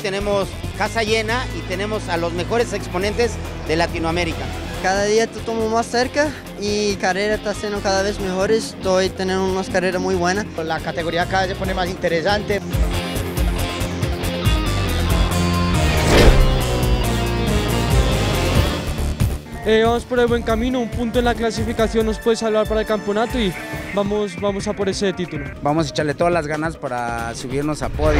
tenemos casa llena y tenemos a los mejores exponentes de Latinoamérica. Cada día estamos más cerca y carrera está siendo cada vez mejores. Estoy teniendo unas carreras muy buenas. La categoría cada vez se pone más interesante. Vamos por el buen camino, un punto en la clasificación nos puede salvar para el campeonato y vamos a por ese título. Vamos a echarle todas las ganas para subirnos a podio.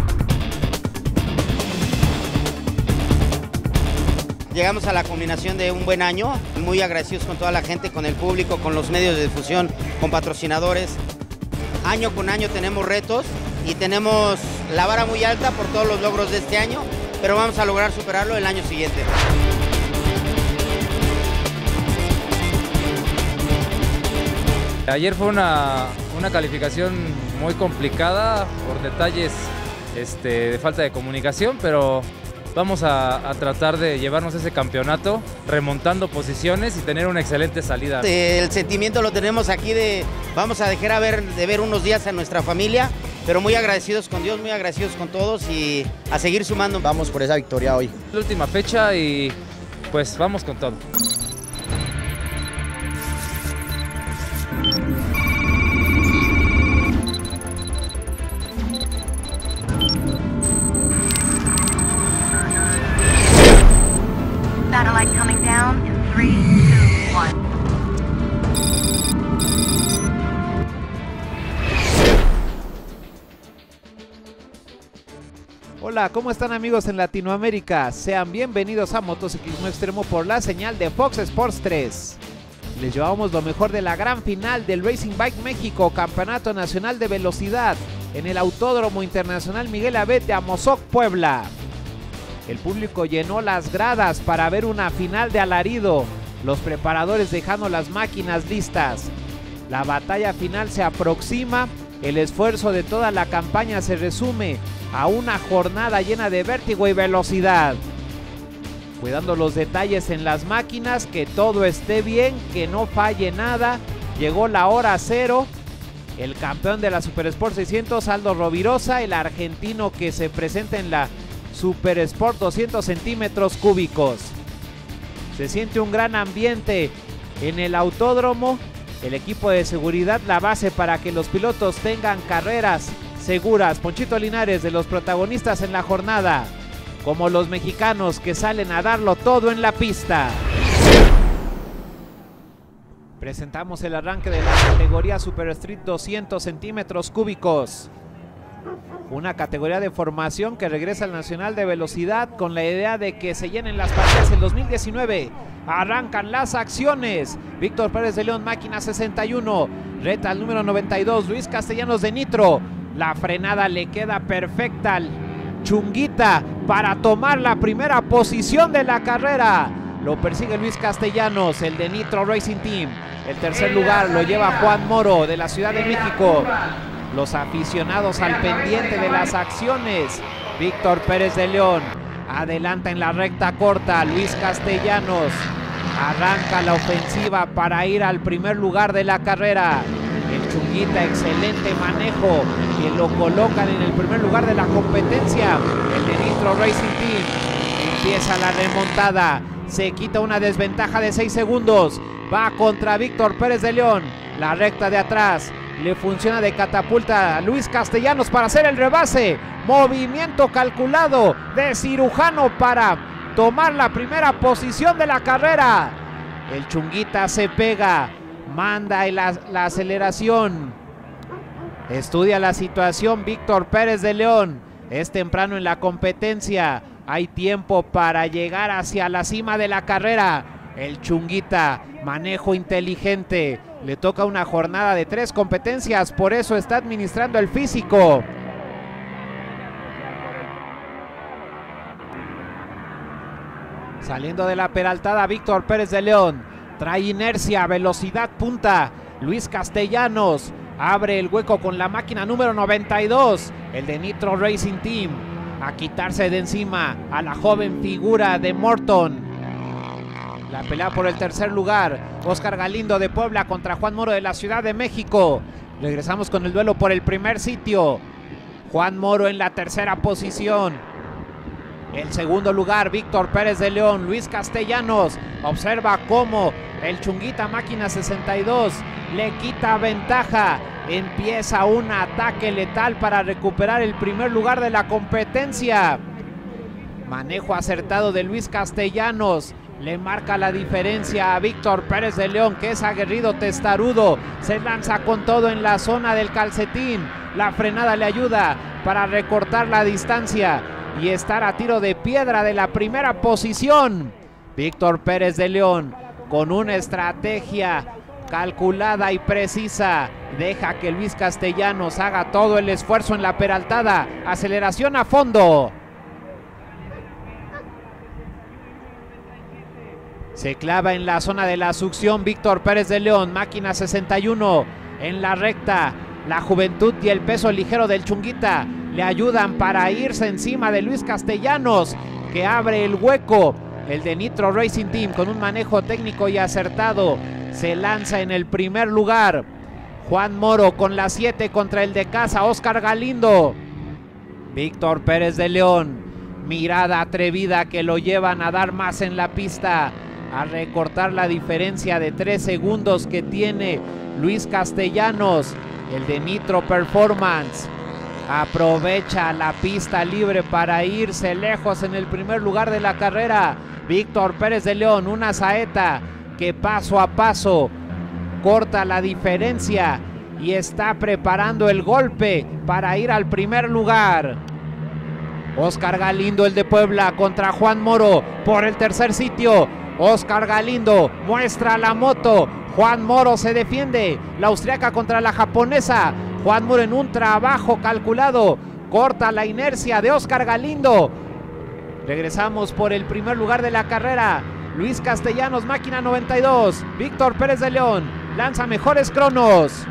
Llegamos a la culminación de un buen año, muy agradecidos con toda la gente, con el público, con los medios de difusión, con patrocinadores. Año con año tenemos retos y tenemos la vara muy alta por todos los logros de este año, pero vamos a lograr superarlo el año siguiente. Ayer fue una calificación muy complicada por detalles de falta de comunicación, pero vamos a tratar de llevarnos ese campeonato remontando posiciones y tener una excelente salida. El sentimiento lo tenemos aquí de vamos a dejar de ver unos días a nuestra familia, pero muy agradecidos con Dios, muy agradecidos con todos y a seguir sumando. Vamos por esa victoria hoy. La última fecha y pues vamos con todo. Satellite coming down in 3, 2, 1. Hola, ¿cómo están amigos en Latinoamérica? Sean bienvenidos a Motociclismo Extremo por la señal de Fox Sports 3. Les llevamos lo mejor de la gran final del Racing Bike México, Campeonato Nacional de Velocidad, en el Autódromo Internacional Miguel Abet de Amozoc, Puebla. El público llenó las gradas para ver una final de alarido, los preparadores dejando las máquinas listas. La batalla final se aproxima, el esfuerzo de toda la campaña se resume a una jornada llena de vértigo y velocidad. Cuidando los detalles en las máquinas, que todo esté bien, que no falle nada. Llegó la hora cero. El campeón de la Super Sport 600, Aldo Rovirosa, el argentino que se presenta en la Super Sport 200 centímetros cúbicos. Se siente un gran ambiente en el autódromo. El equipo de seguridad, la base para que los pilotos tengan carreras seguras. Ponchito Linares, de los protagonistas en la jornada, como los mexicanos que salen a darlo todo en la pista. Presentamos el arranque de la categoría Super Street 200 centímetros cúbicos. Una categoría de formación que regresa al Nacional de Velocidad con la idea de que se llenen las partidas en 2019. Arrancan las acciones. Víctor Pérez de León, máquina 61. Reta al número 92, Luis Castellanos de Nitro. La frenada le queda perfecta al Chunguita para tomar la primera posición de la carrera. Lo persigue Luis Castellanos, el de Nitro Racing Team. El tercer lugar lo lleva Juan Moro, de la Ciudad de México. Los aficionados al pendiente de las acciones. Víctor Pérez de León adelanta en la recta corta. Luis Castellanos arranca la ofensiva para ir al primer lugar de la carrera. El Chunguita, excelente manejo, que lo colocan en el primer lugar de la competencia. El de Nitro Racing Team empieza la remontada. Se quita una desventaja de 6 segundos. Va contra Víctor Pérez de León. La recta de atrás le funciona de catapulta a Luis Castellanos para hacer el rebase. Movimiento calculado de cirujano para tomar la primera posición de la carrera. El Chunguita se pega, manda la aceleración. Estudia la situación Víctor Pérez de León. Es temprano en la competencia. Hay tiempo para llegar hacia la cima de la carrera. El Chunguita, manejo inteligente. Le toca una jornada de 3 competencias, por eso está administrando el físico. Saliendo de la peraltada, Víctor Pérez de León. Trae inercia, velocidad punta. Luis Castellanos abre el hueco con la máquina número 92. El de Nitro Racing Team. A quitarse de encima a la joven figura de Morton. La pelea por el tercer lugar. Oscar Galindo de Puebla contra Juan Moro de la Ciudad de México. Regresamos con el duelo por el primer sitio. Juan Moro en la tercera posición. El segundo lugar, Víctor Pérez de León. Luis Castellanos observa cómo el Chunguita Máquina 62 le quita ventaja. Empieza un ataque letal para recuperar el primer lugar de la competencia. Manejo acertado de Luis Castellanos. Le marca la diferencia a Víctor Pérez de León, que es aguerrido, testarudo. Se lanza con todo en la zona del calcetín. La frenada le ayuda para recortar la distancia y estar a tiro de piedra de la primera posición. Víctor Pérez de León, con una estrategia calculada y precisa, deja que Luis Castellanos haga todo el esfuerzo en la peraltada. Aceleración a fondo. Se clava en la zona de la succión Víctor Pérez de León, Máquina 61 en la recta. La juventud y el peso ligero del Chunguita le ayudan para irse encima de Luis Castellanos, que abre el hueco. El de Nitro Racing Team, con un manejo técnico y acertado, se lanza en el primer lugar. Juan Moro con la 7 contra el de casa, Oscar Galindo. Víctor Pérez de León, mirada atrevida que lo llevan a dar más en la pista, a recortar la diferencia de 3 segundos que tiene Luis Castellanos. El de Nitro Performance aprovecha la pista libre para irse lejos en el primer lugar de la carrera. Víctor Pérez de León, una saeta que paso a paso corta la diferencia y está preparando el golpe para ir al primer lugar. Oscar Galindo, el de Puebla, contra Juan Moro por el tercer sitio. Oscar Galindo muestra la moto. Juan Moro se defiende. La austriaca contra la japonesa. Juan Moro en un trabajo calculado corta la inercia de Oscar Galindo. Regresamos por el primer lugar de la carrera. Luis Castellanos, Máquina 92. Víctor Pérez de León lanza mejores cronos.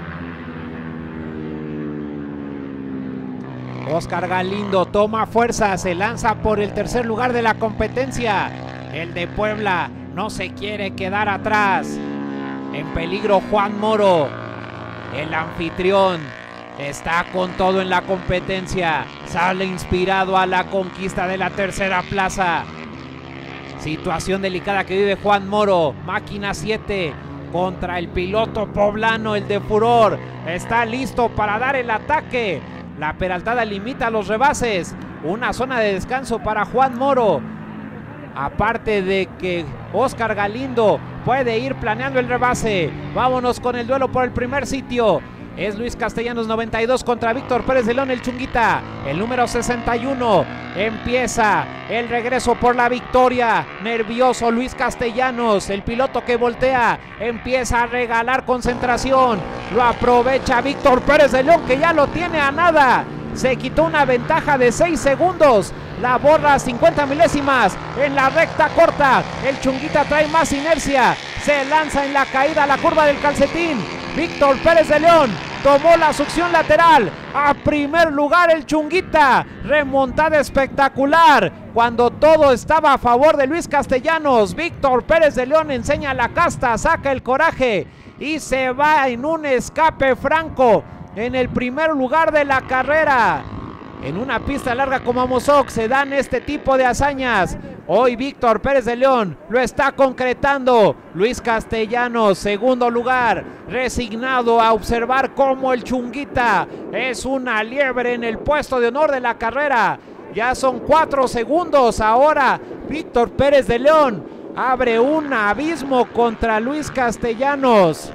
Oscar Galindo toma fuerza, se lanza por el tercer lugar de la competencia. El de Puebla no se quiere quedar atrás. En peligro Juan Moro. El anfitrión está con todo en la competencia. Sale inspirado a la conquista de la tercera plaza. Situación delicada que vive Juan Moro. Máquina 7 contra el piloto poblano, el de Furor. Está listo para dar el ataque. La peraltada limita los rebases. Una zona de descanso para Juan Moro. Aparte de que Oscar Galindo puede ir planeando el rebase. Vámonos con el duelo por el primer sitio. Es Luis Castellanos 92 contra Víctor Pérez de León, el Chunguita. El número 61. Empieza el regreso por la victoria. Nervioso Luis Castellanos, el piloto que voltea. Empieza a regalar concentración. Lo aprovecha Víctor Pérez de León, que ya lo tiene a nada. Se quitó una ventaja de 6 segundos. La borra a 50 milésimas en la recta corta. El Chunguita trae más inercia. Se lanza en la caída a la curva del calcetín. Víctor Pérez de León tomó la succión lateral. A primer lugar el Chunguita. Remontada espectacular. Cuando todo estaba a favor de Luis Castellanos, Víctor Pérez de León enseña la casta, saca el coraje y se va en un escape franco en el primer lugar de la carrera. En una pista larga como Amozoc se dan este tipo de hazañas. Hoy Víctor Pérez de León lo está concretando. Luis Castellanos, segundo lugar, resignado a observar cómo el Chunguita es una liebre en el puesto de honor de la carrera. Ya son 4 segundos. Ahora Víctor Pérez de León abre un abismo contra Luis Castellanos.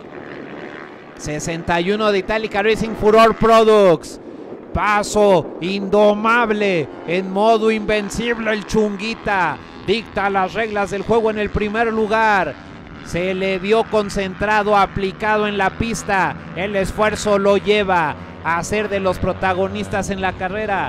61 de Itálica Racing Furor Products. Paso indomable, en modo invencible el Chunguita. Dicta las reglas del juego en el primer lugar. Se le vio concentrado, aplicado en la pista. El esfuerzo lo lleva a ser de los protagonistas en la carrera.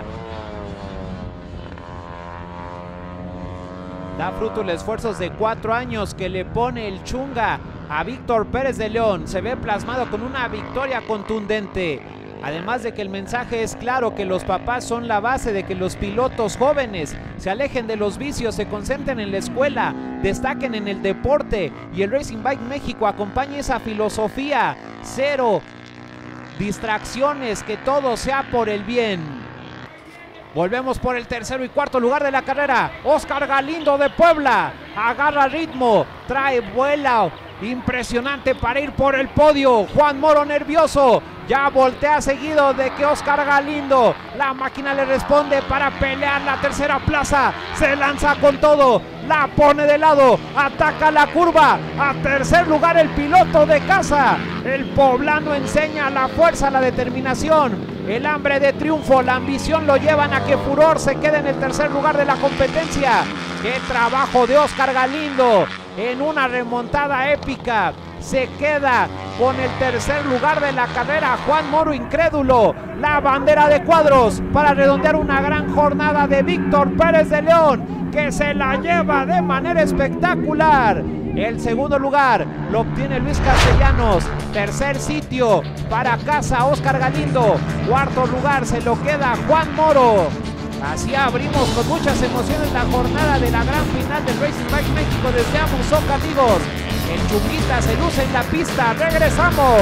Da fruto el esfuerzo de 4 años que le pone el Chunga a Víctor Pérez de León. Se ve plasmado con una victoria contundente. Además de que el mensaje es claro, que los papás son la base de que los pilotos jóvenes se alejen de los vicios, se concentren en la escuela, destaquen en el deporte, y el Racing Bike México acompaña esa filosofía. 0 distracciones, que todo sea por el bien. Volvemos por el tercero y cuarto lugar de la carrera. Oscar Galindo de Puebla agarra ritmo, trae vuela impresionante para ir por el podio. Juan Moro nervioso, ya voltea seguido de que Oscar Galindo. La máquina le responde para pelear la tercera plaza. Se lanza con todo, la pone de lado, ataca la curva. A tercer lugar el piloto de casa. El poblano enseña la fuerza, la determinación, el hambre de triunfo, la ambición lo llevan a que Furor se quede en el tercer lugar de la competencia. ¡Qué trabajo de Oscar Galindo! En una remontada épica se queda con el tercer lugar de la carrera. Juan Moro incrédulo, la bandera de cuadros para redondear una gran jornada de Víctor Pérez de León, que se la lleva de manera espectacular. El segundo lugar lo obtiene Luis Castellanos. Tercer sitio para casa Oscar Galindo. Cuarto lugar se lo queda Juan Moro. Así abrimos con muchas emociones la jornada de la gran final del Racing Bike México desde Amozoc, amigos. El Chunguita se luce en la pista. ¡Regresamos!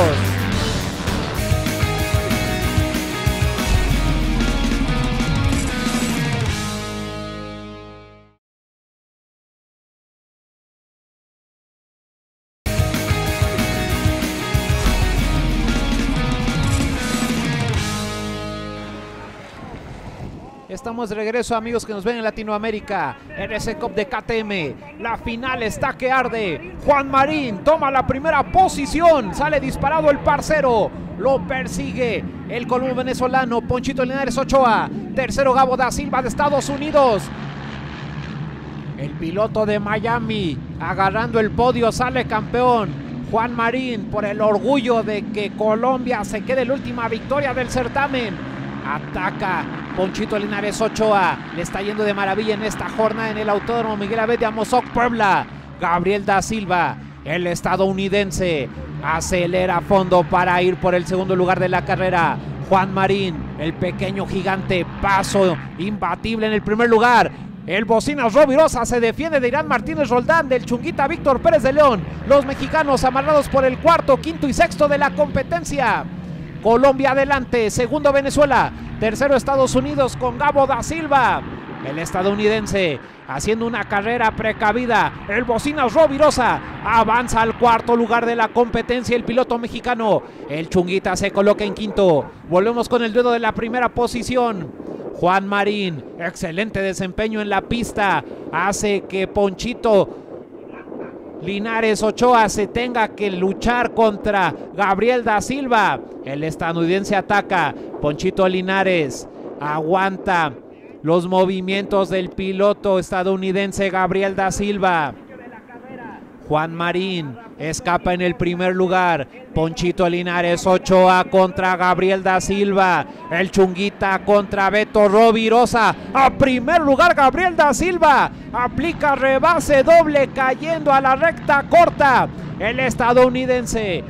Estamos de regreso, amigos que nos ven en Latinoamérica. RC Cup de KTM. La final está que arde. Juan Marín toma la primera posición. Sale disparado el parcero. Lo persigue el colombiano venezolano Ponchito Linares Ochoa. Tercero Gabo da Silva de Estados Unidos. El piloto de Miami agarrando el podio, sale campeón. Juan Marín, por el orgullo de que Colombia se quede la última victoria del certamen. Ataca Ponchito Linares Ochoa. Le está yendo de maravilla en esta jornada en el Autódromo Miguel Avet de Amozoc, Puebla. Gabriel da Silva, el estadounidense, acelera a fondo para ir por el segundo lugar de la carrera. Juan Marín, el pequeño gigante, paso imbatible en el primer lugar. El Bocinas Rovirosa se defiende de Irán Martínez Roldán, del Chunguita Víctor Pérez de León. Los mexicanos amarrados por el cuarto, quinto y sexto de la competencia. Colombia adelante, segundo Venezuela, tercero Estados Unidos con Gabo da Silva. El estadounidense haciendo una carrera precavida. El Bocinas Rovirosa avanza al cuarto lugar de la competencia. El piloto mexicano, el Chunguita, se coloca en quinto. Volvemos con el duelo de la primera posición. Juan Marín, excelente desempeño en la pista, hace que Ponchito Linares Ochoa se tenga que luchar contra Gabriel da Silva. El estadounidense ataca. Ponchito Linares aguanta los movimientos del piloto estadounidense Gabriel da Silva. Juan Marín escapa en el primer lugar. Ponchito Linares Ochoa contra Gabriel da Silva. El Chunguita contra Beto Rovirosa. A primer lugar Gabriel da Silva. Aplica rebase doble cayendo a la recta corta. El estadounidense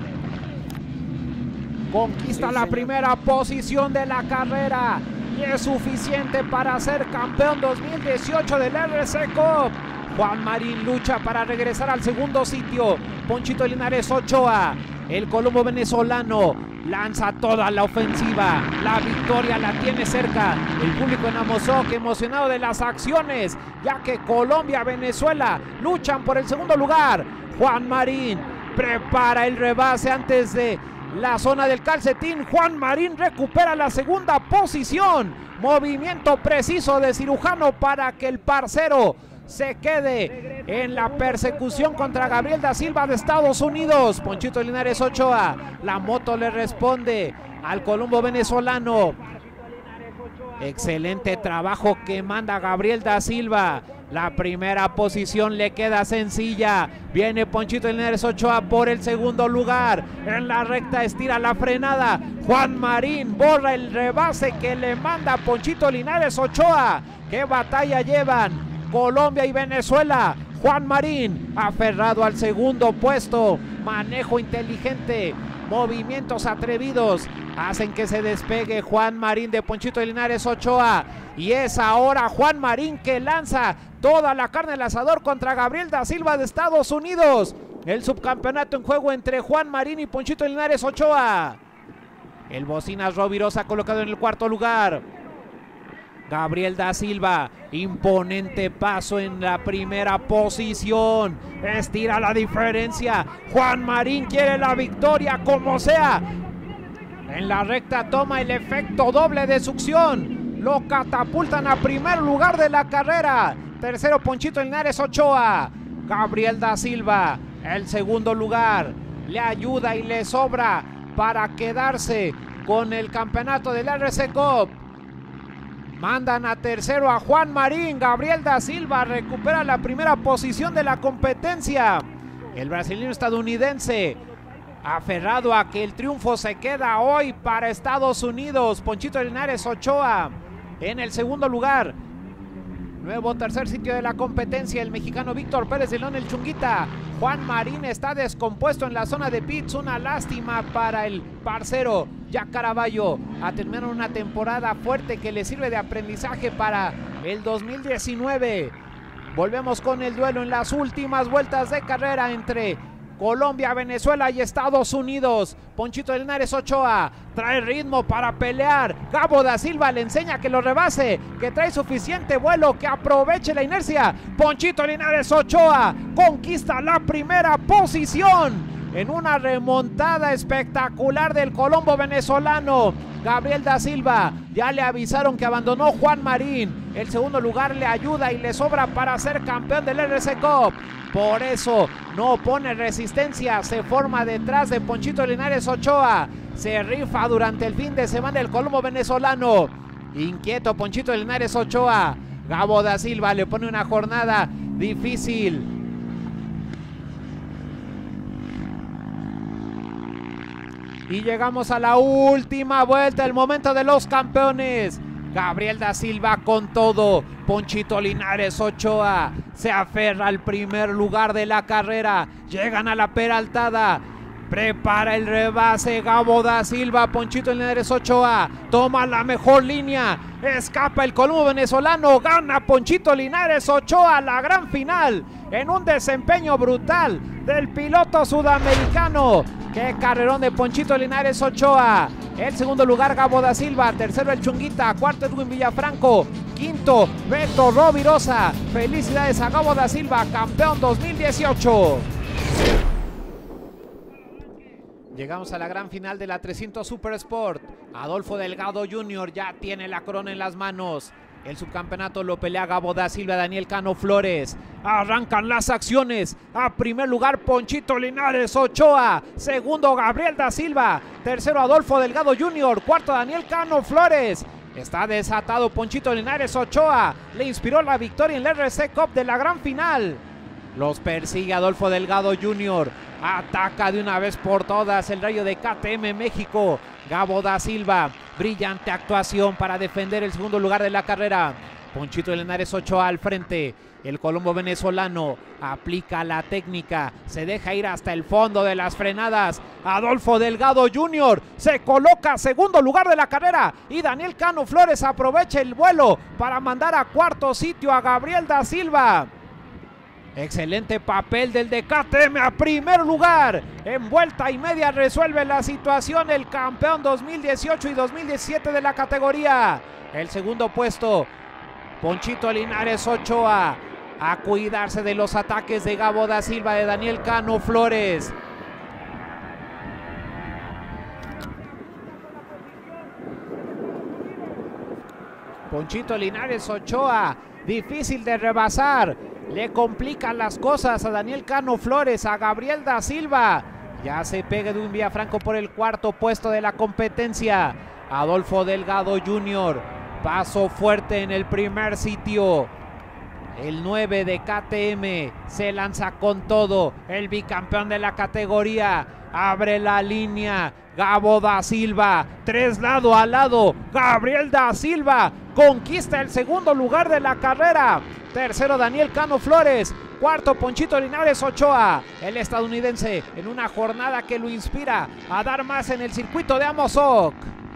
conquista la primera posición de la carrera y es suficiente para ser campeón 2018 del RC Cup. Juan Marín lucha para regresar al segundo sitio. Ponchito Linares Ochoa, el colombo venezolano, lanza toda la ofensiva. La victoria la tiene cerca. El público en Amozoc emocionado de las acciones, ya que Colombia, Venezuela luchan por el segundo lugar. Juan Marín prepara el rebase antes de la zona del calcetín. Juan Marín recupera la segunda posición. Movimiento preciso de cirujano para que el parcero se quede en la persecución contra Gabriel da Silva de Estados Unidos. Ponchito Linares Ochoa, la moto le responde al colombo venezolano. Excelente trabajo que manda Gabriel da Silva. La primera posición le queda sencilla. Viene Ponchito Linares Ochoa por el segundo lugar. En la recta estira la frenada. Juan Marín borra el rebase que le manda Ponchito Linares Ochoa. ¿Qué batalla llevan Colombia y Venezuela? Juan Marín aferrado al segundo puesto. Manejo inteligente, movimientos atrevidos hacen que se despegue Juan Marín de Ponchito Linares Ochoa. Y es ahora Juan Marín que lanza toda la carne al asador contra Gabriel da Silva de Estados Unidos. El subcampeonato en juego entre Juan Marín y Ponchito Linares Ochoa. El Bocinas Rovirosa colocado en el cuarto lugar. Gabriel da Silva, imponente paso en la primera posición. Estira la diferencia. Juan Marín quiere la victoria como sea. En la recta toma el efecto doble de succión. Lo catapultan a primer lugar de la carrera. Tercero Ponchito Linares Ochoa. Gabriel da Silva, el segundo lugar. Le ayuda y le sobra para quedarse con el campeonato del RC Cup. Mandan a tercero a Juan Marín. Gabriel da Silva recupera la primera posición de la competencia. El brasileño estadounidense aferrado a que el triunfo se queda hoy para Estados Unidos. Ponchito Linares Ochoa en el segundo lugar. Nuevo tercer sitio de la competencia, el mexicano Víctor Pérez de León, el Chunguita. Juan Marín está descompuesto en la zona de pits, una lástima para el parcero Jack Caraballo. A terminar una temporada fuerte que le sirve de aprendizaje para el 2019. Volvemos con el duelo en las últimas vueltas de carrera entre Colombia, Venezuela y Estados Unidos. Ponchito Linares Ochoa trae ritmo para pelear. Gabo da Silva le enseña que lo rebase, que trae suficiente vuelo, que aproveche la inercia. Ponchito Linares Ochoa conquista la primera posición en una remontada espectacular del colombo venezolano. Gabriel da Silva, ya le avisaron que abandonó Juan Marín. El segundo lugar le ayuda y le sobra para ser campeón del RC Cup. Por eso no pone resistencia, se forma detrás de Ponchito Linares Ochoa. Se rifa durante el fin de semana el colombo venezolano. Inquieto Ponchito Linares Ochoa. Gabo da Silva le pone una jornada difícil. Y llegamos a la última vuelta, el momento de los campeones. Gabriel da Silva con todo. Ponchito Linares Ochoa se aferra al primer lugar de la carrera. Llegan a la peraltada. Prepara el rebase Gabo da Silva. Ponchito Linares Ochoa toma la mejor línea. Escapa el colombo venezolano. Gana Ponchito Linares Ochoa la gran final en un desempeño brutal del piloto sudamericano. ¡Qué carrerón de Ponchito Linares Ochoa! El segundo lugar Gabo da Silva, tercero el Chunguita, cuarto Edwin Villafranco, quinto Beto Rovirosa. Felicidades a Gabo da Silva, campeón 2018. Llegamos a la gran final de la 300 Super Sport. Adolfo Delgado Jr. ya tiene la corona en las manos. El subcampeonato lo pelea Gabo da Silva, Daniel Cano Flores. Arrancan las acciones. A primer lugar Ponchito Linares Ochoa. Segundo Gabriel da Silva. Tercero Adolfo Delgado Jr. Cuarto Daniel Cano Flores. Está desatado Ponchito Linares Ochoa. Le inspiró la victoria en el RC Cup de la gran final. Los persigue Adolfo Delgado Jr. Ataca de una vez por todas el rayo de KTM México. Gabo da Silva, brillante actuación para defender el segundo lugar de la carrera. Ponchito Linares Ochoa al frente. El colombo venezolano aplica la técnica, se deja ir hasta el fondo de las frenadas. Adolfo Delgado Jr. se coloca segundo lugar de la carrera y Daniel Cano Flores aprovecha el vuelo para mandar a cuarto sitio a Gabriel da Silva. Excelente papel del de KTM a primer lugar. En vuelta y media resuelve la situación el campeón 2018 y 2017 de la categoría. El segundo puesto, Ponchito Linares Ochoa. A cuidarse de los ataques de Gabo da Silva, de Daniel Cano Flores. Ponchito Linares Ochoa, difícil de rebasar. Le complican las cosas a Daniel Cano Flores, a Gabriel da Silva. Ya se pega Edwin Villafranco por el cuarto puesto de la competencia. Adolfo Delgado Jr. Paso fuerte en el primer sitio. El 9 de KTM se lanza con todo. El bicampeón de la categoría abre la línea. Gabo da Silva, tres lado a lado. Gabriel da Silva conquista el segundo lugar de la carrera. Tercero Daniel Cano Flores. Cuarto Ponchito Linares Ochoa. El estadounidense en una jornada que lo inspira a dar más en el circuito de Amozoc.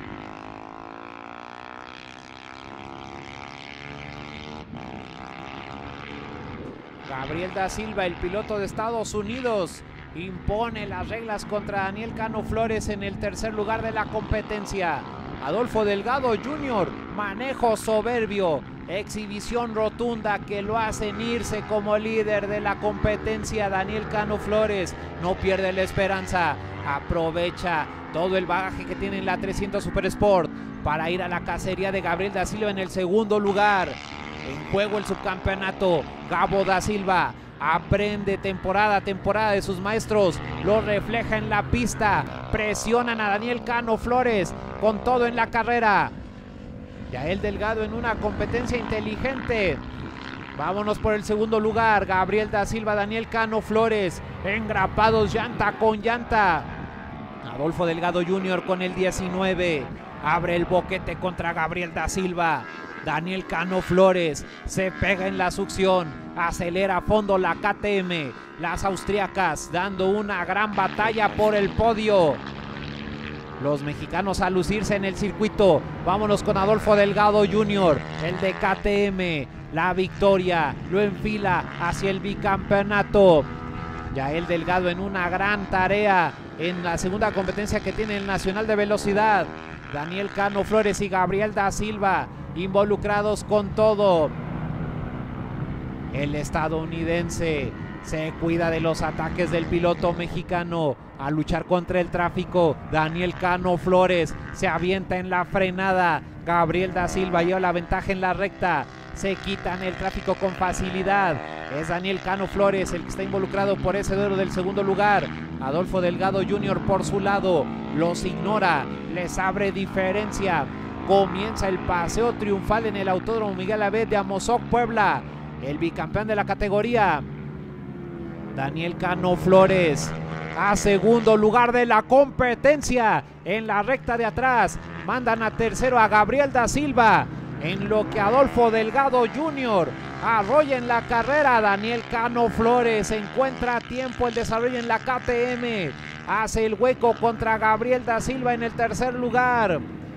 Gabriel da Silva, el piloto de Estados Unidos, impone las reglas contra Daniel Cano Flores en el tercer lugar de la competencia. Adolfo Delgado Jr. manejo soberbio, exhibición rotunda que lo hacen irse como líder de la competencia. Daniel Cano Flores no pierde la esperanza, aprovecha todo el bagaje que tiene en la 300 Super Sport para ir a la cacería de Gabriel da Silva en el segundo lugar. En juego el subcampeonato. Gabo da Silva aprende temporada a temporada de sus maestros, lo refleja en la pista, presionan a Daniel Cano Flores con todo en la carrera. Yael Delgado en una competencia inteligente. Vámonos por el segundo lugar. Gabriel da Silva, Daniel Cano Flores, engrapados llanta con llanta. Adolfo Delgado Jr. con el 19. Abre el boquete contra Gabriel da Silva. Daniel Cano Flores se pega en la succión, acelera a fondo la KTM. Las austriacas dando una gran batalla por el podio. Los mexicanos a lucirse en el circuito. Vámonos con Adolfo Delgado Jr., el de KTM. La victoria lo enfila hacia el bicampeonato. Yael Delgado en una gran tarea en la segunda competencia que tiene el Nacional de Velocidad. Daniel Cano Flores y Gabriel da Silva involucrados con todo. El estadounidense se cuida de los ataques del piloto mexicano a luchar contra el tráfico. Daniel Cano Flores se avienta en la frenada. Gabriel da Silva lleva la ventaja en la recta. Se quitan el tráfico con facilidad. Es Daniel Cano Flores el que está involucrado por ese duelo del segundo lugar. Adolfo Delgado Jr. por su lado los ignora, les abre diferencia. Comienza el paseo triunfal en el Autódromo Miguel Avet de Amozoc, Puebla. El bicampeón de la categoría, Daniel Cano Flores, a segundo lugar de la competencia. En la recta de atrás mandan a tercero a Gabriel da Silva, en lo que Adolfo Delgado Jr. arrolla en la carrera. Daniel Cano Flores encuentra a tiempo el desarrollo en la KTM, hace el hueco contra Gabriel da Silva en el tercer lugar.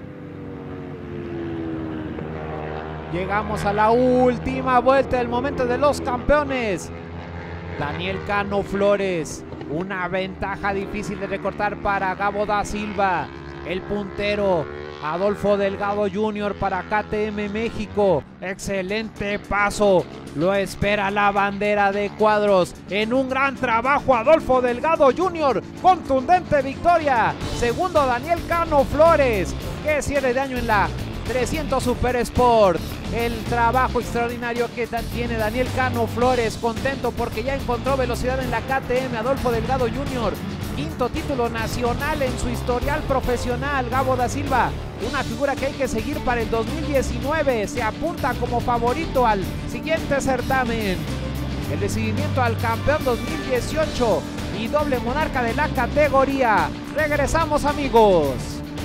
Llegamos a la última vuelta, el momento de los campeones. Daniel Cano Flores, una ventaja difícil de recortar para Gabo da Silva. El puntero Adolfo Delgado Jr. para KTM México. Excelente paso, lo espera la bandera de cuadros. En un gran trabajo Adolfo Delgado Jr. Contundente victoria. Segundo Daniel Cano Flores. Qué cierre de año en la 300 Super Sport. El trabajo extraordinario que tiene Daniel Cano Flores, contento porque ya encontró velocidad en la KTM. Adolfo Delgado Jr., quinto título nacional en su historial profesional. Gabo da Silva, una figura que hay que seguir para el 2019, se apunta como favorito al siguiente certamen. El recibimiento al campeón 2018 y doble monarca de la categoría. Regresamos, amigos.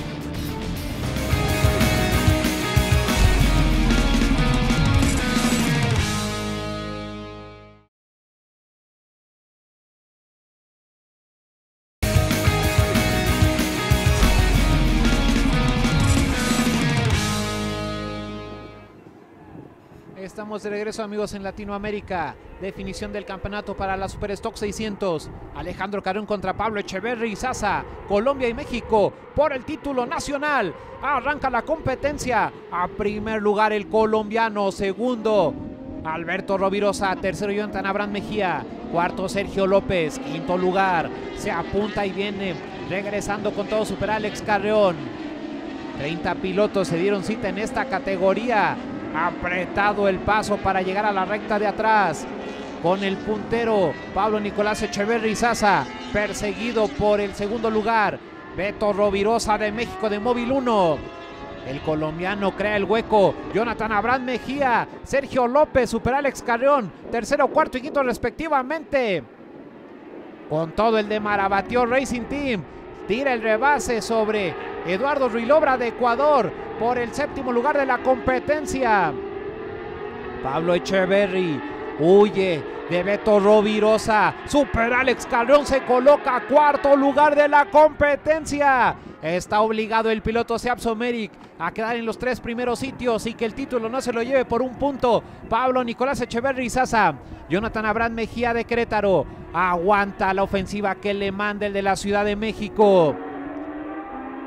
Estamos de regreso, amigos, en Latinoamérica. Definición del campeonato para la Super Stock 600. Alejandro Carrión contra Pablo Echeverri Zaza. Colombia y México por el título nacional. Arranca la competencia. A primer lugar el colombiano. Segundo Alberto Rovirosa. Tercero Jonathan Abraham Mejía. Cuarto Sergio López. Quinto lugar se apunta y viene regresando con todo Super Alex Carrión. 30 pilotos se dieron cita en esta categoría. Apretado el paso para llegar a la recta de atrás con el puntero Pablo Nicolás Echeverri Zaza, perseguido por el segundo lugar Beto Rovirosa de México de Móvil 1. El colombiano crea el hueco. Jonathan Abraham Mejía, Sergio López, Super Alex Carrión, tercero, cuarto y quinto respectivamente. Con todo el de Marabatío Racing Team. Tira el rebase sobre Eduardo Ruilobra de Ecuador por el séptimo lugar de la competencia. Pablo Echeverri huye de Beto Rovirosa. Super Alex Carrión se coloca a cuarto lugar de la competencia. Está obligado el piloto Seab Someric a quedar en los tres primeros sitios y que el título no se lo lleve por un punto. Pablo Nicolás Echeverri Zaza. Jonathan Abraham Mejía de Querétaro aguanta la ofensiva que le manda el de la Ciudad de México.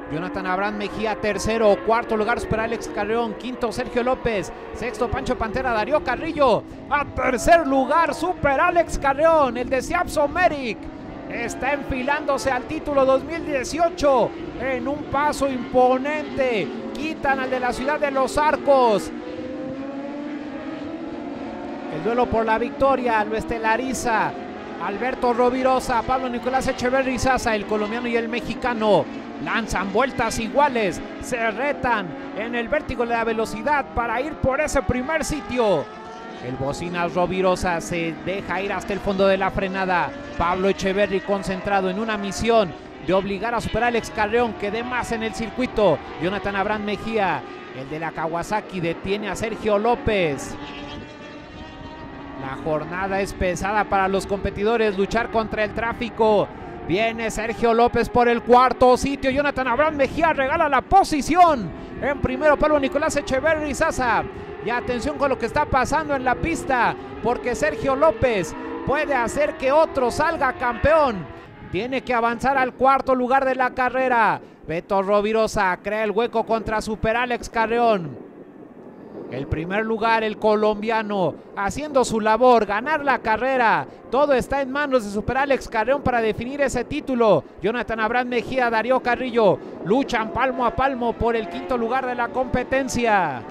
Jonathan Abraham Mejía, tercero. Cuarto lugar, Super Alex Carrión. Quinto, Sergio López. Sexto, Pancho Pantera, Darío Carrillo. A tercer lugar, Super Alex Carrión, el de Siapso Merrick. Está enfilándose al título 2018 en un paso imponente. Quitan al de la Ciudad de los Arcos. El duelo por la victoria lo estelariza Alberto Rovirosa, Pablo Nicolás Echeverri Zaza, el colombiano y el mexicano. Lanzan vueltas iguales, se retan en el vértigo de la velocidad para ir por ese primer sitio. El Bocinas Rovirosa se deja ir hasta el fondo de la frenada. Pablo Echeverri concentrado en una misión de obligar a Super Alex Carrión que dé más en el circuito. Jonathan Abraham Mejía, el de la Kawasaki, detiene a Sergio López. La jornada es pesada para los competidores, luchar contra el tráfico. Viene Sergio López por el cuarto sitio. Jonathan Abraham Mejía regala la posición. En primero, Pablo Nicolás Echeverri Zaza. Y atención con lo que está pasando en la pista, porque Sergio López puede hacer que otro salga campeón. Tiene que avanzar al cuarto lugar de la carrera. Beto Rovirosa crea el hueco contra Super Alex Carrión. El primer lugar, el colombiano, haciendo su labor, ganar la carrera. Todo está en manos de Super Alex Carrión para definir ese título. Jonathan Abraham Mejía, Darío Carrillo luchan palmo a palmo por el quinto lugar de la competencia.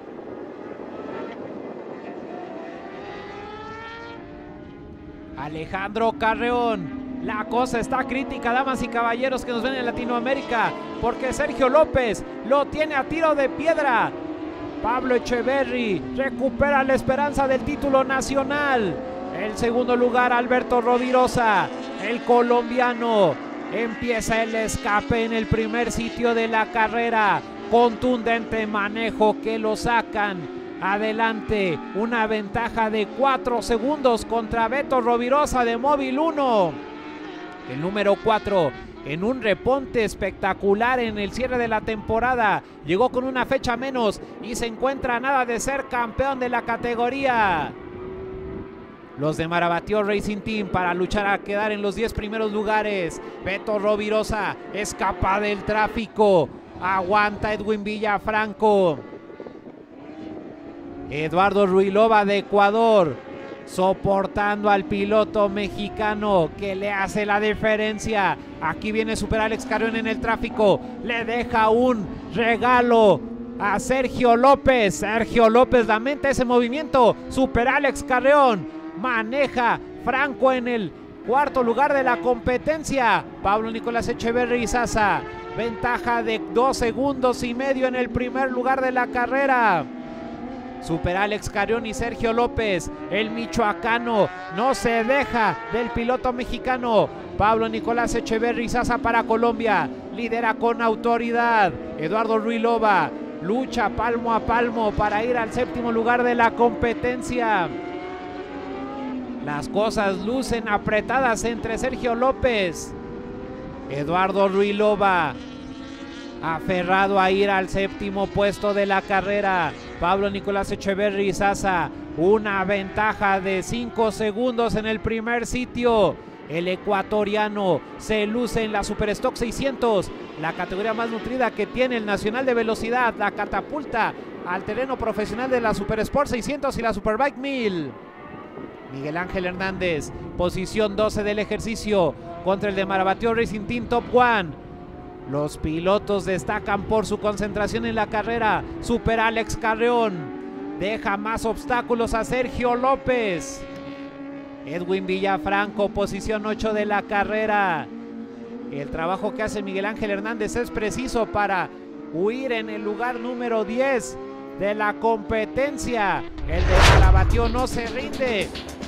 Alejandro Carreón. La cosa está crítica, damas y caballeros que nos ven en Latinoamérica, porque Sergio López lo tiene a tiro de piedra. Pablo Echeverri recupera la esperanza del título nacional. El segundo lugar, Alberto Rovirosa, el colombiano. Empieza el escape en el primer sitio de la carrera. Contundente manejo que lo sacan adelante. Una ventaja de 4 segundos contra Beto Rovirosa de Móvil 1. El número 4. En un reponte espectacular en el cierre de la temporada. Llegó con una fecha menos y se encuentra a nada de ser campeón de la categoría. Los de Marabatío Racing Team para luchar a quedar en los 10 primeros lugares. Beto Rovirosa escapa del tráfico. Aguanta Edwin Villafranco. Eduardo Ruilova de Ecuador, soportando al piloto mexicano que le hace la diferencia. Aquí viene Super Alex Carrión en el tráfico. Le deja un regalo a Sergio López. Sergio López lamenta ese movimiento. Super Alex Carrión maneja franco en el cuarto lugar de la competencia. Pablo Nicolás Echeverri Zaza. Ventaja de 2 segundos y medio en el primer lugar de la carrera. Super Alex Carrión y Sergio López, el michoacano, no se deja del piloto mexicano. Pablo Nicolás Echeverri Zaza para Colombia, lidera con autoridad. Eduardo Ruilova lucha palmo a palmo para ir al séptimo lugar de la competencia. Las cosas lucen apretadas entre Sergio López. Eduardo Ruilova aferrado a ir al séptimo puesto de la carrera. Pablo Nicolás Echeverri Zaza, una ventaja de 5 segundos en el primer sitio. El ecuatoriano se luce en la Super Stock 600, la categoría más nutrida que tiene el Nacional de Velocidad. La catapulta al terreno profesional de la Super Sport 600 y la Superbike 1000. Miguel Ángel Hernández, posición 12 del ejercicio, contra el de Marabatío Racing Team Top One. Los pilotos destacan por su concentración en la carrera. Super Alex Carrión deja más obstáculos a Sergio López. Edwin Villafranco, posición 8 de la carrera. El trabajo que hace Miguel Ángel Hernández es preciso para huir en el lugar número 10 de la competencia. El de Marabatío no se rinde.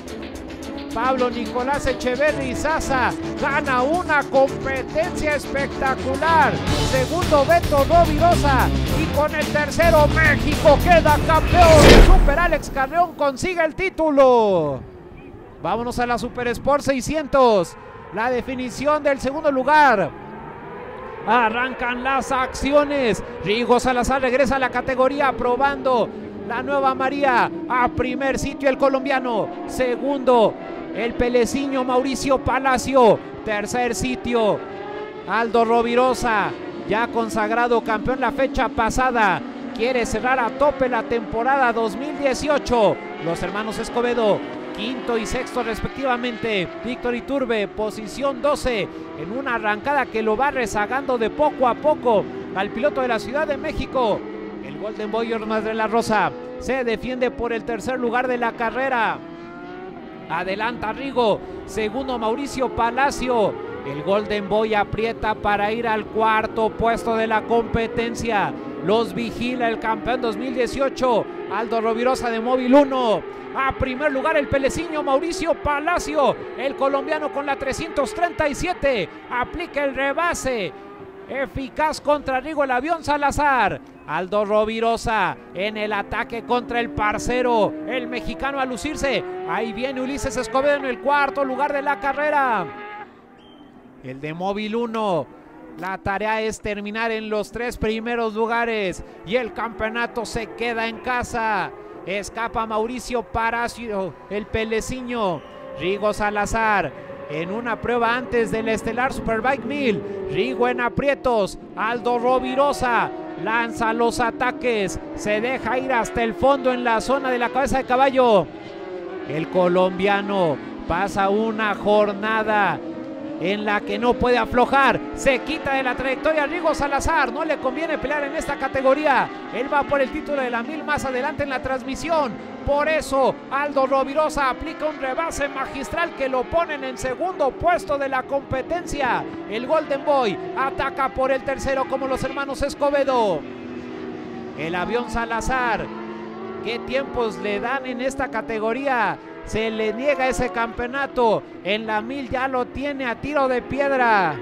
Pablo Nicolás Echeverri Zaza gana una competencia espectacular. Segundo, Beto Rovirosa. Y con el tercero, México queda campeón. Super Alex Carrión consigue el título. Vámonos a la Super Sport 600. La definición del segundo lugar. Arrancan las acciones. Rigo Salazar regresa a la categoría probando la nueva María. A primer sitio el colombiano. Segundo, el peleciño Mauricio Palacio. Tercer sitio, Aldo Rovirosa. ya consagrado campeón la fecha pasada, quiere cerrar a tope la temporada 2018. Los hermanos Escobedo, quinto y sexto respectivamente. Víctor Iturbe, posición 12, en una arrancada que lo va rezagando de poco a poco al piloto de la Ciudad de México. El Golden Boy Ormas de la Rosa se defiende por el tercer lugar de la carrera. Adelanta Rigo, segundo Mauricio Palacio. El Golden Boy aprieta para ir al cuarto puesto de la competencia. Los vigila el campeón 2018, Aldo Rovirosa de Móvil 1. A primer lugar el peleciño Mauricio Palacio, el colombiano con la 337. Aplica el rebase. Eficaz contra Rigo el avión Salazar. Aldo Rovirosa en el ataque contra el parcero, el mexicano a lucirse. Ahí viene Ulises Escobedo en el cuarto lugar de la carrera. El de Móvil 1. La tarea es terminar en los 3 primeros lugares y el campeonato se queda en casa. Escapa Mauricio Palacio, el peleciño. Rigo Salazar en una prueba antes del Estelar Superbike 1000. Rigo en aprietos. Aldo Rovirosa lanza los ataques. Se deja ir hasta el fondo en la zona de la cabeza de caballo. El colombiano pasa una jornada en la que no puede aflojar, se quita de la trayectoria Rigo Salazar, no le conviene pelear en esta categoría, él va por el título de la 1000 más adelante en la transmisión, por eso Aldo Rovirosa aplica un rebase magistral que lo ponen en segundo puesto de la competencia. El Golden Boy ataca por el tercero como los hermanos Escobedo. El avión Salazar, ¿qué tiempos le dan en esta categoría? Se le niega ese campeonato. En la 1000 ya lo tiene a tiro de piedra.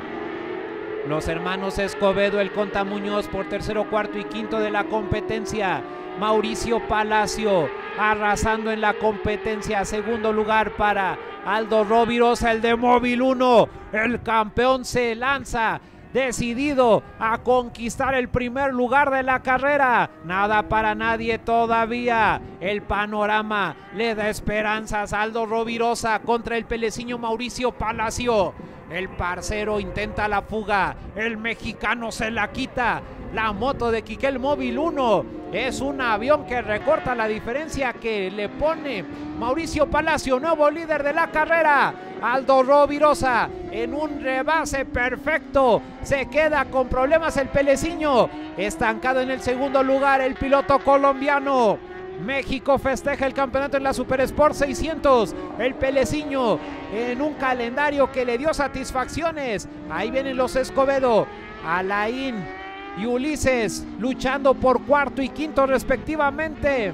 Los hermanos Escobedo, el Conta Muñoz por tercero, cuarto y quinto de la competencia. Mauricio Palacio arrasando en la competencia. Segundo lugar para Aldo Rovirosa, el de Móvil 1. El campeón se lanza decidido a conquistar el primer lugar de la carrera. Nada para nadie todavía. El panorama le da esperanzas a Aldo Rovirosa contra el peleciño Mauricio Palacio. El parcero intenta la fuga, el mexicano se la quita. La moto de Quiquel Móvil 1 es un avión que recorta la diferencia que le pone Mauricio Palacio, nuevo líder de la carrera. Aldo Rovirosa en un rebase perfecto, se queda con problemas el peleciño, estancado en el segundo lugar el piloto colombiano. México festeja el campeonato en la Super Sport 600. El peleciño en un calendario que le dio satisfacciones. Ahí vienen los Escobedo, Alain y Ulises luchando por cuarto y quinto respectivamente.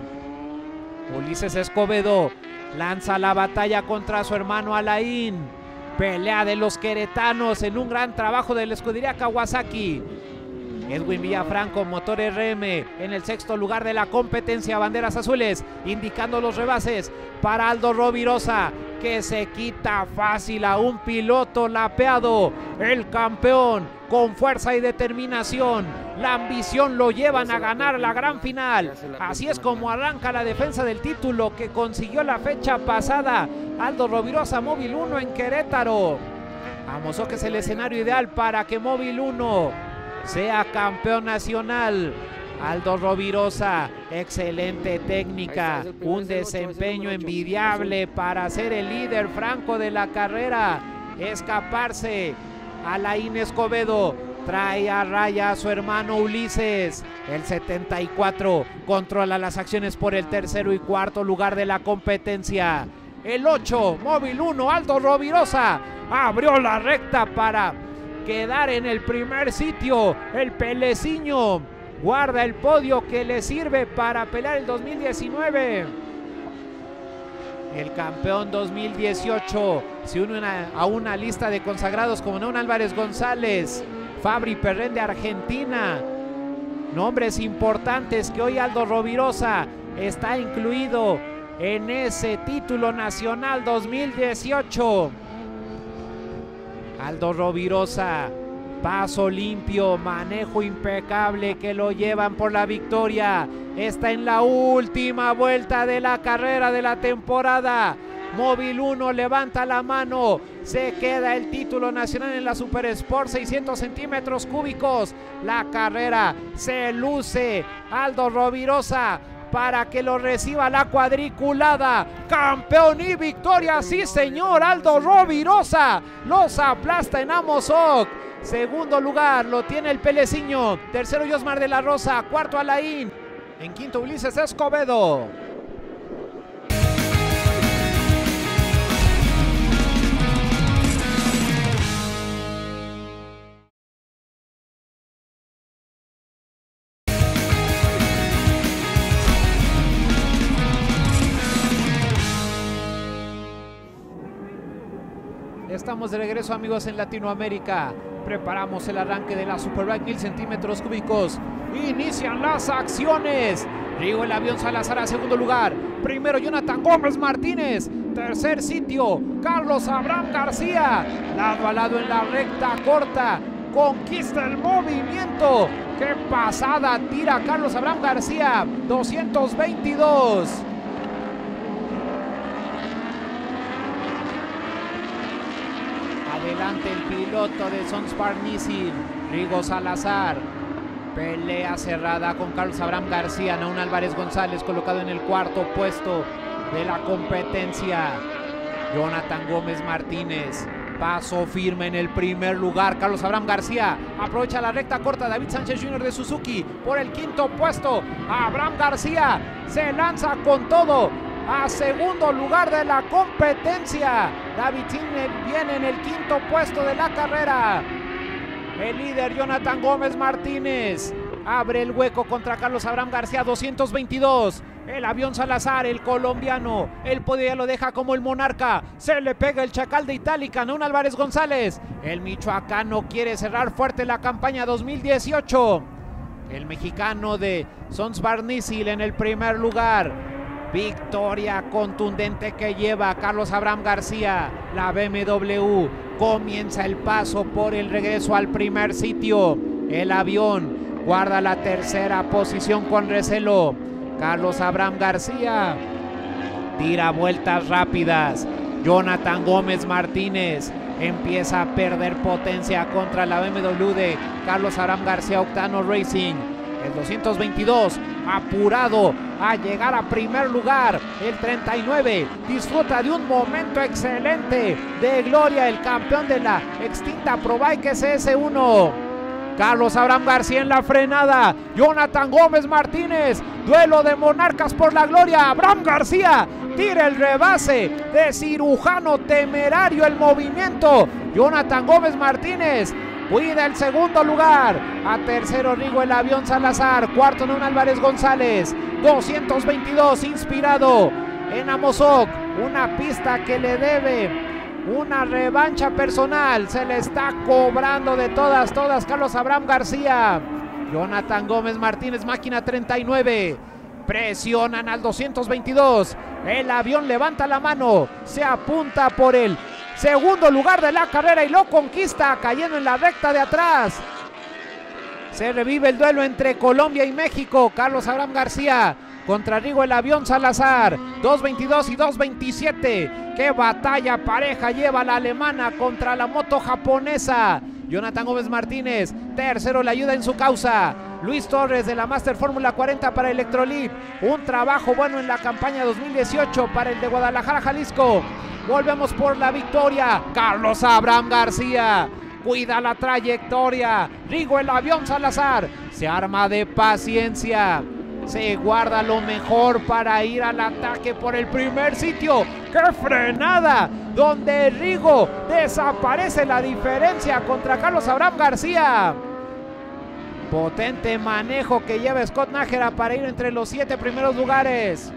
Ulises Escobedo lanza la batalla contra su hermano Alain. Pelea de los queretanos en un gran trabajo de la escudería Kawasaki. Edwin Villafranco, motor RM, en el sexto lugar de la competencia, banderas azules, indicando los rebases para Aldo Rovirosa, que se quita fácil a un piloto lapeado. El campeón con fuerza y determinación, la ambición lo llevan a ganar la gran final. Así es como arranca la defensa del título que consiguió la fecha pasada Aldo Rovirosa, Móvil 1 en Querétaro. Amozoc es el escenario ideal para que Móvil 1 sea campeón nacional. Aldo Rovirosa, excelente técnica, un desempeño envidiable para ser el líder franco de la carrera. Escaparse. Alain Escobedo trae a raya a su hermano Ulises. El 74 controla las acciones por el tercero y cuarto lugar de la competencia. El 8, Móvil 1, Aldo Rovirosa, abrió la recta para quedar en el primer sitio. El peleciño guarda el podio que le sirve para pelear el 2019. El campeón 2018 se une a una lista de consagrados como Neón Álvarez González, Fabri Perren de Argentina. Nombres importantes que hoy Aldo Rovirosa está incluido en ese título nacional 2018. Aldo Rovirosa, paso limpio, manejo impecable que lo llevan por la victoria. Está en la última vuelta de la carrera de la temporada. Móvil 1 levanta la mano, se queda el título nacional en la Super Sport 600 centímetros cúbicos. La carrera se luce Aldo Rovirosa para que lo reciba la cuadriculada. Campeón y victoria, sí señor, Aldo Rovirosa los aplasta en Amozoc. Segundo lugar lo tiene el Peleciño, tercero Yosmar de la Rosa, cuarto Alain, en quinto Ulises Escobedo. Estamos de regreso, amigos, en Latinoamérica. Preparamos el arranque de la Superbike 1000 centímetros cúbicos. Inician las acciones. Rigo el Avión Salazar a segundo lugar. Primero Jonathan Gómez Martínez. Tercer sitio Carlos Abraham García. Lado a lado en la recta corta. Conquista el movimiento. ¡Qué pasada tira Carlos Abraham García! 222. Adelante el piloto de Sunspar Nisil, Rigo Salazar. Pelea cerrada con Carlos Abraham García. Naún Álvarez González colocado en el cuarto puesto de la competencia. Jonathan Gómez Martínez, paso firme en el primer lugar. Carlos Abraham García aprovecha la recta corta. David Sánchez Jr. de Suzuki por el quinto puesto. Abraham García se lanza con todo a segundo lugar de la competencia. David Sánchez viene en el quinto puesto de la carrera. El líder Jonathan Gómez Martínez abre el hueco contra Carlos Abraham García, 222. El Avión Salazar, el colombiano, el podio ya lo deja como el monarca. Se le pega el chacal de Itálica, Naún Álvarez González. El michoacano quiere cerrar fuerte la campaña 2018. El mexicano de Sunspar Nisil en el primer lugar. Victoria contundente que lleva Carlos Abraham García. La BMW comienza el paso por el regreso al primer sitio. El avión guarda la tercera posición con recelo. Carlos Abraham García tira vueltas rápidas. Jonathan Gómez Martínez empieza a perder potencia contra la BMW de Carlos Abraham García Octano Racing. El 222 apurado a llegar a primer lugar. El 39 disfruta de un momento excelente de gloria, el campeón de la extinta ProBike CS1. Carlos Abraham García en la frenada. Jonathan Gómez Martínez. Duelo de monarcas por la gloria. Abraham García tira el rebase de cirujano temerario el movimiento. Jonathan Gómez Martínez cuida el segundo lugar. A tercero Rigo el Avión Salazar. Cuarto Naún Álvarez González. 222 inspirado en Amozoc. Una pista que le debe una revancha personal. Se le está cobrando de todas Carlos Abraham García. Jonathan Gómez Martínez, máquina 39. Presionan al 222. El avión levanta la mano. Se apunta por el segundo lugar de la carrera y lo conquista, cayendo en la recta de atrás. Se revive el duelo entre Colombia y México. Carlos Abraham García contra Rigo el Avión Salazar. 2.22 y 2.27. Qué batalla pareja lleva la alemana contra la moto japonesa. Jonathan Gómez Martínez, tercero, le ayuda en su causa. Luis Torres de la Master Fórmula 40 para Electrolip. Un trabajo bueno en la campaña 2018 para el de Guadalajara, Jalisco. Volvemos por la victoria. Carlos Abraham García cuida la trayectoria. Rigo el Avión Salazar se arma de paciencia. Se guarda lo mejor para ir al ataque por el primer sitio. ¡Qué frenada! Donde Rigo desaparece la diferencia contra Carlos Abraham García. Potente manejo que lleva Scott Nájera para ir entre los 7 primeros lugares.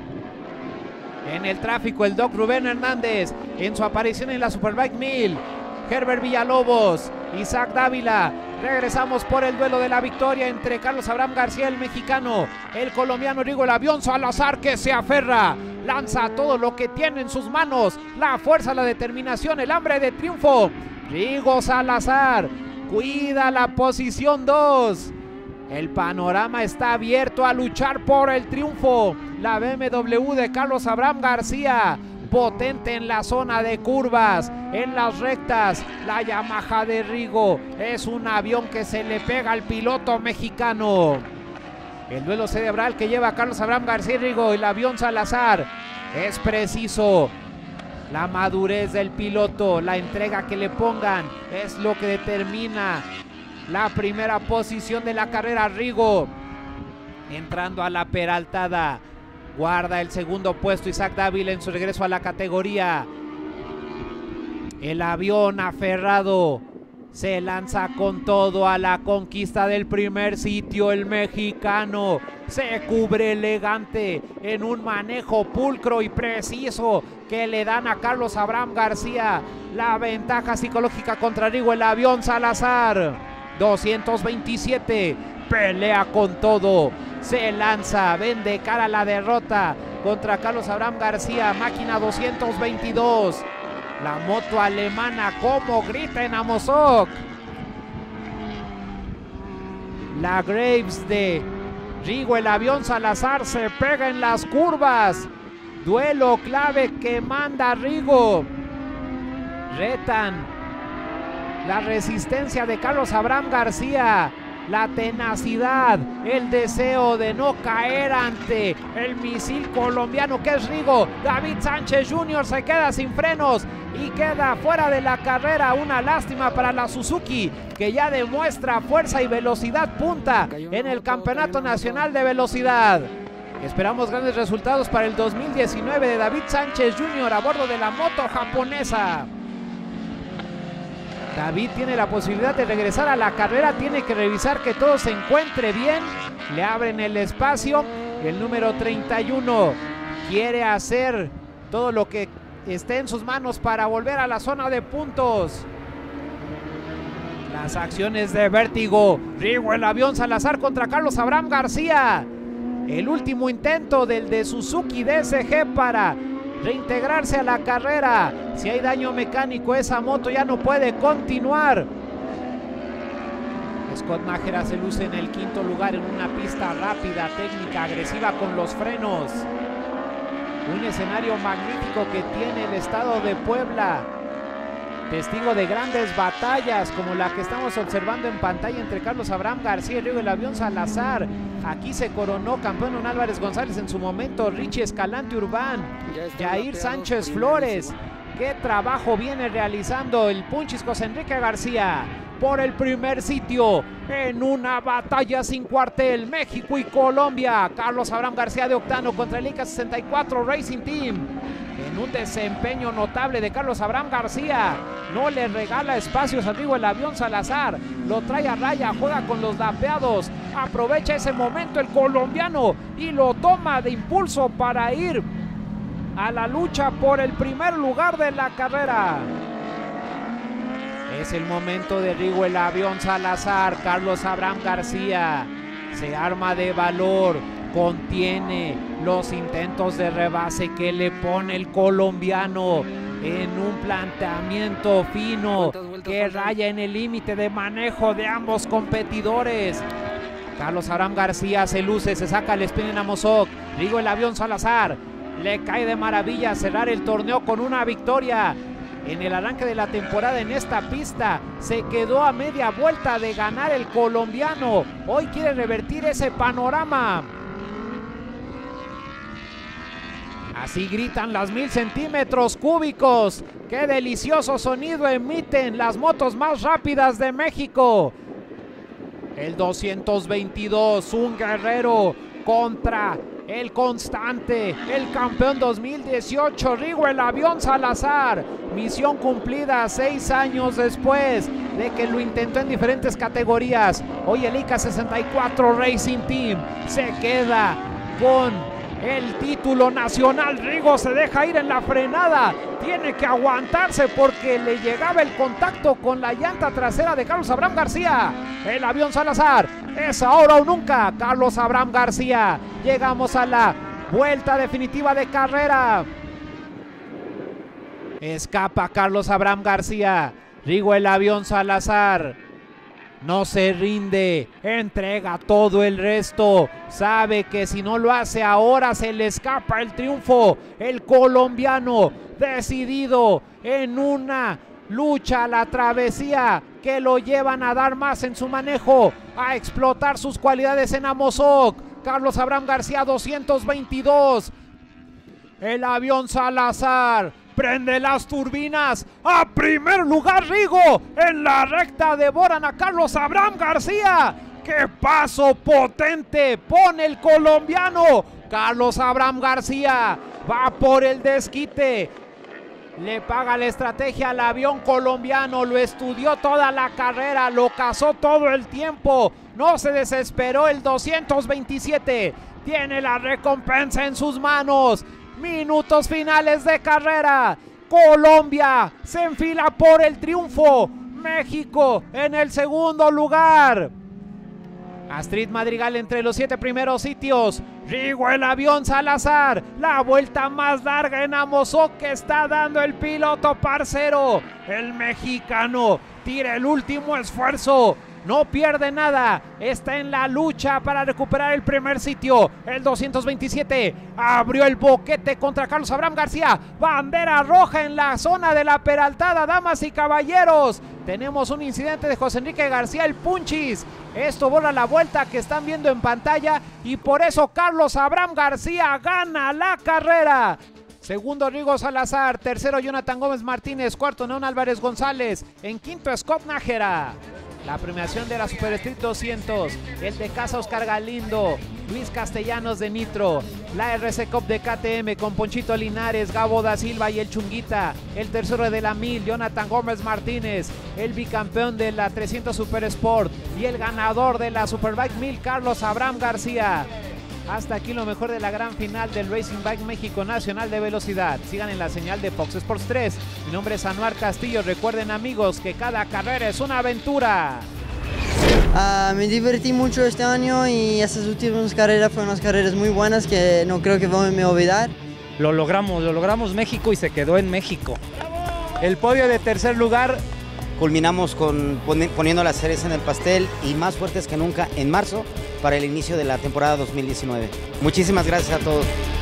En el tráfico el Doc Rubén Hernández en su aparición en la Superbike 1000. Herbert Villalobos, Isaac Dávila. Regresamos por el duelo de la victoria entre Carlos Abraham García, el mexicano, el colombiano Rigo el Avión Salazar, que se aferra, lanza todo lo que tiene en sus manos, la fuerza, la determinación, el hambre de triunfo. Rigo Salazar cuida la posición 2. El panorama está abierto a luchar por el triunfo. La BMW de Carlos Abraham García potente en la zona de curvas, en las rectas. La Yamaha de Rigo es un avión que se le pega al piloto mexicano. El duelo cerebral que lleva a Carlos Abraham García Rigo y el avión Salazar es preciso. La madurez del piloto, la entrega que le pongan es lo que determina la primera posición de la carrera. Rigo entrando a la peraltada, guarda el segundo puesto Isaac Dávila en su regreso a la categoría. El avión aferrado se lanza con todo a la conquista del primer sitio. El mexicano se cubre elegante en un manejo pulcro y preciso que le dan a Carlos Abraham García la ventaja psicológica contra Rigo. El avión Salazar 227 pelea con todo, se lanza, vende cara a la derrota contra Carlos Abraham García. Máquina 222, la moto alemana, como grita en Amozoc. La Graves de Rigo, el avión Salazar, se pega en las curvas. Duelo clave que manda Rigo. Retan la resistencia de Carlos Abraham García, la tenacidad, el deseo de no caer ante el misil colombiano que es Rigo. David Sánchez Jr. se queda sin frenos y queda fuera de la carrera. Una lástima para la Suzuki, que ya demuestra fuerza y velocidad punta en el Campeonato Nacional de Velocidad. Esperamos grandes resultados para el 2019 de David Sánchez Jr. a bordo de la moto japonesa. David tiene la posibilidad de regresar a la carrera, tiene que revisar que todo se encuentre bien. Le abren el espacio. El número 31 quiere hacer todo lo que esté en sus manos para volver a la zona de puntos. Las acciones de vértigo. Rigo, el avión Salazar contra Carlos Abraham García. El último intento del de Suzuki DSG para reintegrarse a la carrera. Si hay daño mecánico, esa moto ya no puede continuar. Scott Nájera se luce en el quinto lugar en una pista rápida, técnica, agresiva con los frenos. Un escenario magnífico que tiene el estado de Puebla. Testigo de grandes batallas como la que estamos observando en pantalla entre Carlos Abraham García y Rigo, el avión Salazar. Aquí se coronó campeón Don Álvarez González en su momento, Richie Escalante Urbán, Jair Sánchez Flores. Qué trabajo viene realizando el Punchis José Enrique García por el primer sitio en una batalla sin cuartel. México y Colombia. Carlos Abraham García de octano contra el ICA 64 Racing Team. En un desempeño notable de Carlos Abraham García. No le regala espacios a Rigo, el avión Salazar. Lo trae a raya, juega con los lapeados. Aprovecha ese momento el colombiano y lo toma de impulso para ir a la lucha por el primer lugar de la carrera. Es el momento de Rigo, el avión Salazar. Carlos Abraham García se arma de valor, contiene los intentos de rebase que le pone el colombiano en un planteamiento fino que raya en el límite de manejo de ambos competidores. Carlos Abraham García se luce, se saca el spin en Amozoc. Rigo, el avión Salazar, le cae de maravilla cerrar el torneo con una victoria. En el arranque de la temporada en esta pista se quedó a media vuelta de ganar el colombiano. Hoy quiere revertir ese panorama. Así gritan las 1000 centímetros cúbicos. ¡Qué delicioso sonido emiten las motos más rápidas de México! El 222, un guerrero contra el constante, el campeón 2018, Rigo, el avión Salazar. Misión cumplida 6 años después de que lo intentó en diferentes categorías. Hoy el ICA 64 Racing Team se queda con el título nacional. Rigo se deja ir en la frenada, tiene que aguantarse porque le llegaba el contacto con la llanta trasera de Carlos Abraham García. El avión Salazar, es ahora o nunca. Carlos Abraham García, llegamos a la vuelta definitiva de carrera. Escapa Carlos Abraham García. Rigo, el avión Salazar, No se rinde, entrega todo el resto, sabe que si no lo hace ahora se le escapa el triunfo. El colombiano decidido en una lucha a la travesía que lo llevan a dar más en su manejo, a explotar sus cualidades en Amozoc. Carlos Abraham García 222. El avión Salazar prende las turbinas. A primer lugar Rigo. En la recta devoran a Carlos Abraham García. ¡Qué paso potente pone el colombiano! Carlos Abraham García va por el desquite. Le paga la estrategia al avión colombiano. Lo estudió toda la carrera. Lo cazó todo el tiempo. No se desesperó el 227. Tiene la recompensa en sus manos. Minutos finales de carrera. Colombia se enfila por el triunfo. México en el segundo lugar. Astrid Madrigal entre los 7 primeros sitios. Rigo el avión Salazar. La vuelta más larga en Amozoc que está dando el piloto parcero. El mexicano tira el último esfuerzo. No pierde nada, está en la lucha para recuperar el primer sitio. El 227 abrió el boquete contra Carlos Abraham García. Bandera roja en la zona de la peraltada, damas y caballeros. Tenemos un incidente de José Enrique García, el Punchis. Esto borra la vuelta que están viendo en pantalla y por eso Carlos Abraham García gana la carrera. Segundo Rigo Salazar, tercero Jonathan Gómez Martínez, cuarto Neón Álvarez González, en quinto Scott Nájera. La premiación de la Super Street 200, el de Casa Oscar Galindo, Luis Castellanos de Nitro, la RC Cup de KTM con Ponchito Linares, Gabo da Silva y el Chunguita, el tercero de la 1000, Jonathan Gómez Martínez, el bicampeón de la 300 Super Sport y el ganador de la Superbike 1000, Carlos Abraham García. Hasta aquí lo mejor de la gran final del Racing Bike México Nacional de Velocidad. Sigan en la señal de Fox Sports 3. Mi nombre es Anuar Castillo. Recuerden, amigos, que cada carrera es una aventura. Me divertí mucho este año y estas últimas carreras fueron unas carreras muy buenas que no creo que me olvidar. Lo logramos México y se quedó en México. El podio de tercer lugar. Culminamos poniendo las cerezas en el pastel y más fuertes que nunca en marzo para el inicio de la temporada 2019. Muchísimas gracias a todos.